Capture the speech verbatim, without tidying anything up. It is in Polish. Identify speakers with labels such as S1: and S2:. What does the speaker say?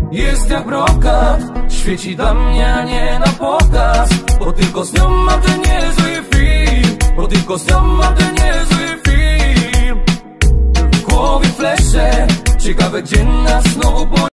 S1: Jest jak brokat, świeci dla mnie, a nie na pokaz. Bo tylko z nią mam ten niezły film, bo tylko z nią mam ten niezły film. W głowie flesze, ciekawe gdzie nas znowu